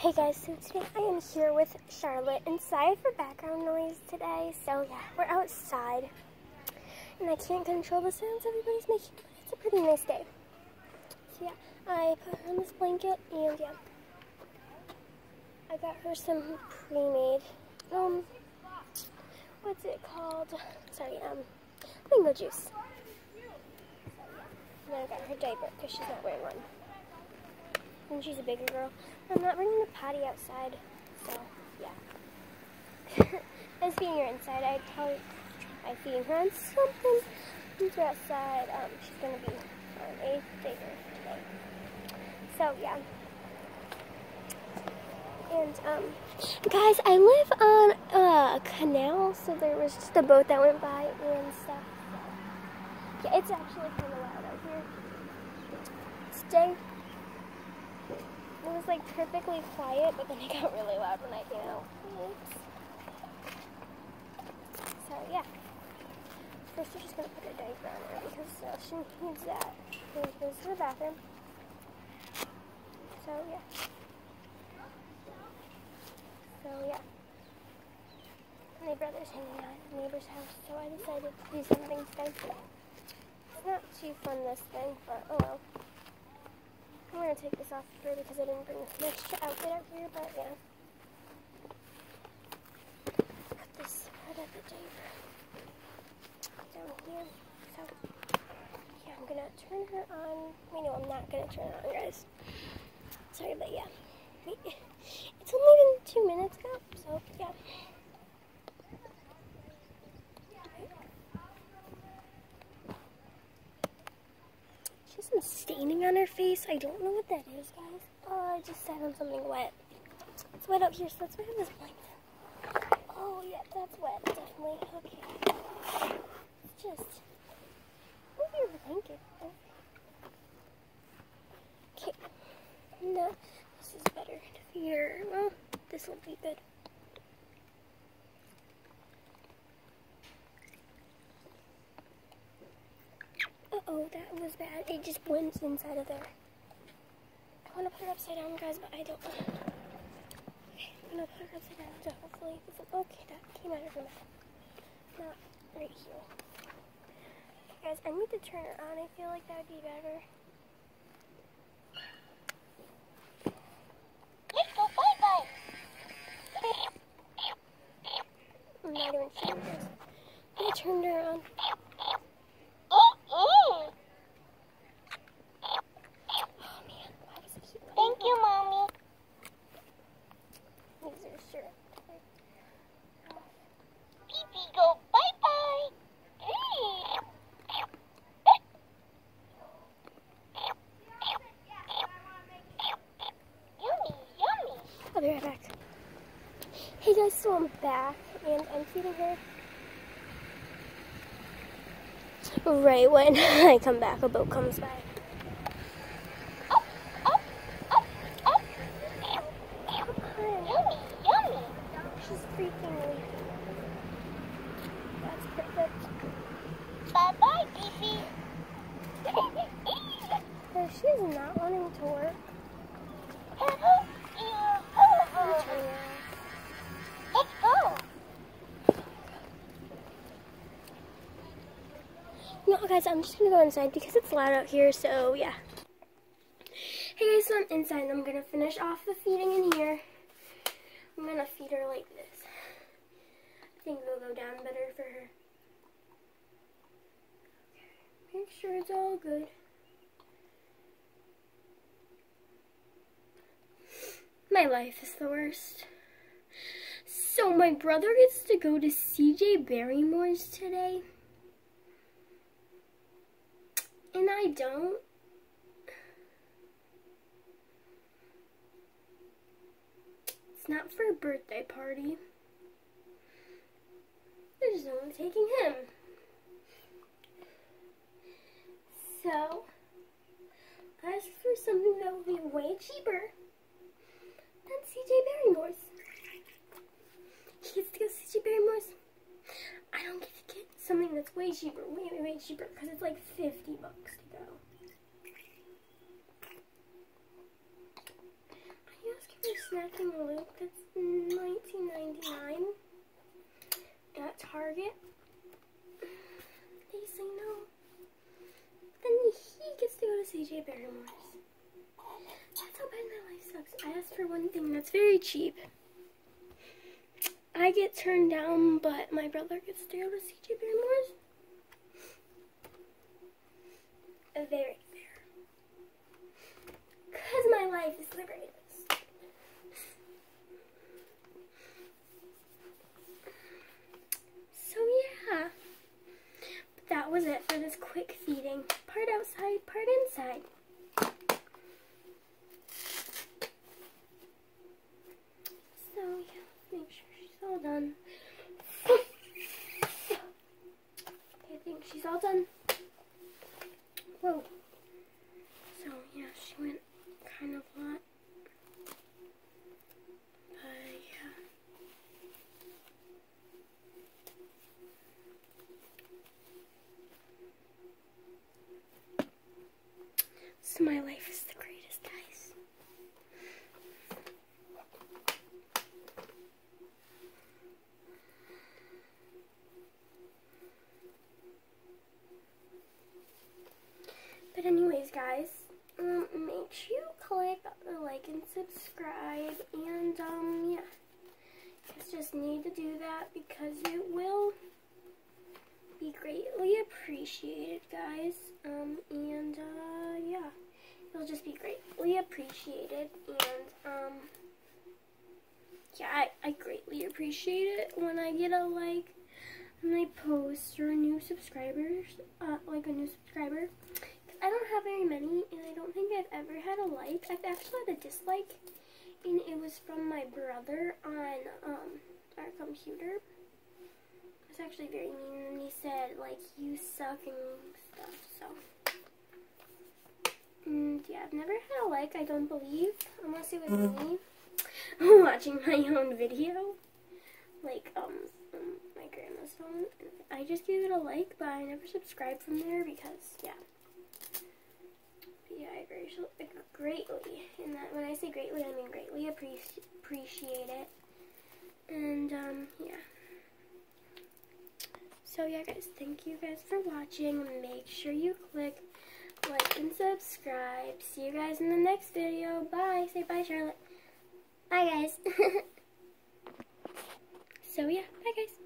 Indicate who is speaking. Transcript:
Speaker 1: Hey guys, so today I am here with Charlotte, and sorry for background noise today. So yeah, we're outside, and I can't control the sounds everybody's making, but it's a pretty nice day. So yeah, I put her on this blanket, and yeah, I got her some pre-made, what's it called? Sorry, mango juice. And then I got her diaper, because she's not wearing one. And she's a bigger girl. I'm not bringing the potty outside, so yeah. I was feeding her inside. I'm feeding her on something. Since we're outside, she's gonna be on a diaper today. So yeah. And guys, I live on a canal, so there was just a boat that went by and stuff. Yeah, it's actually kind of loud out here today. It was like perfectly quiet, but then it got really loud when I came out. Oops. So yeah. First we're just going to put a diaper on her because she needs that. And it goes to the bathroom. So yeah. My brother's hanging out at the neighbor's house, so I decided to do something today. It's not too fun, this thing, but oh well. I'm going to take this off here because I didn't bring an extra outfit out here, but yeah. Put this part of the diaper down here. So, yeah, I'm going to turn her on. Wait, no, I'm not going to turn her on, guys. Sorry, but yeah. It's only been 2 minutes ago, so yeah. She has some staining on her face. I don't know what that is, guys. Oh, I just sat on something wet. It's wet up here, so that's why I have this blanket. Oh, yeah, that's wet, definitely. Okay. It's just move your blanket. Okay. No, this is better here. Well, this will be good. Uh-oh, that was bad. It just went inside of there. I want to put her upside down, guys, but I don't. Okay, I'm going to put her upside down, so hopefully this will, okay, that came out of her mouth. Not right here. Okay, guys, I need to turn her on. I feel like that would be better.
Speaker 2: Let's go bye-bye.
Speaker 1: I'm not even sure, guys. I turned her on.
Speaker 2: Thank you, Mommy.
Speaker 1: These are sure.
Speaker 2: Pee-pee, go bye-bye. Yummy, yummy.
Speaker 1: I'll be right back. Hey guys, so I'm back, and I'm feeding her. Right when I come back, a boat comes by.
Speaker 2: Yummy, yummy.
Speaker 1: She's freaking leaky. That's perfect.
Speaker 2: Bye-bye, Pee-pee.
Speaker 1: No, she's not wanting to work.
Speaker 2: Let's go.
Speaker 1: No, guys, I'm just gonna go inside because it's loud out here, so yeah. Hey guys, so I'm inside and I'm gonna finish off the feeding in here. I'm gonna feed her like this. I think it'll go down better for her. Okay, make sure it's all good. My life is the worst. So my brother gets to go to CJ Barrymore's today. And I don't. It's not for a birthday party. They're just only taking him. So, I asked for something that would be way cheaper than CJ Barrymore's. He gets to go to CJ Barrymore's. I don't get to get something that's way cheaper, way cheaper, because it's like $50 to go. I asked for snacking loop that's $19.99 at Target. They say no. Then he gets to go to CJ Barrymore's. That's how bad my life sucks. I asked for one thing that's very cheap. I get turned down, but my brother gets to go to CJ Barrymore's. Very fair. Because my life is the greatest. So yeah. But that was it for this quick feeding. Part outside, part inside. So yeah, make sure she's all done. Okay, I think she's all done. Whoa. So yeah, she went kind of a lot. Yeah. So my life is the greatest, guys. But anyways, guys, make sure you click the like and subscribe, and yeah, guys just need to do that because it will be greatly appreciated, guys. And yeah, it'll just be greatly appreciated, and yeah, I greatly appreciate it when I get a like on my post or a new subscribers, like a new subscriber. I don't have very many, and I don't think I've ever had a like. I've actually had a dislike, and it was from my brother on our computer. It was actually very mean, and he said, like, you suck and stuff, so. And yeah, I've never had a like, I don't believe, unless it was me watching my own video, like, my grandma's phone. I just gave it a like, but I never subscribed from there because, yeah. Yeah, I greatly, and that when I say greatly, I mean greatly appreciate it. And yeah. So yeah, guys, thank you guys for watching. Make sure you click like and subscribe. See you guys in the next video. Bye. Say bye, Charlotte. Bye, guys. So yeah, bye, guys.